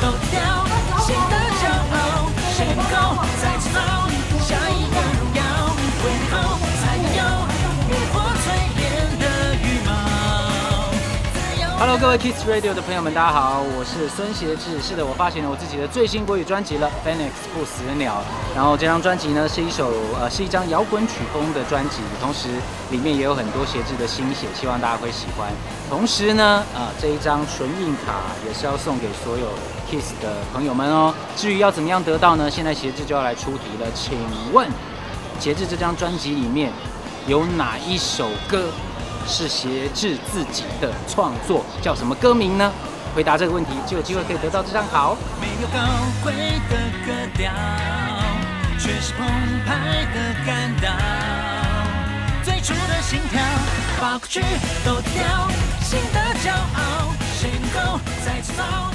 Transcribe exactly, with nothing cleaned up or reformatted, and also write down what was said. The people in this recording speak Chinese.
都掉，新的骄傲，谁能够再制造下一个荣耀？为后才拥有浴火淬炼的羽毛。Hello， 各位 Kiss Radio 的朋友们，大家好，我是孙协志。是的，我发行了我自己的最新国语专辑了，《Phoenix 不死鸟》。然后这张专辑呢，是一首呃，是一张摇滚曲风的专辑，同时里面也有很多协志的心血，希望大家会喜欢。同时呢，啊、呃，这一张纯印卡也是要送给所有 Kiss 的朋友们哦。至于要怎么样得到呢？现在协志就要来出题了。请问，协志这张专辑里面有哪一首歌是协志自己的创作？叫什么歌名呢？回答这个问题就有机会可以得到这张好。没有高贵的格调，却是澎湃的感到，最初的心跳，把过去都掉，新的骄傲，谁能够再制造？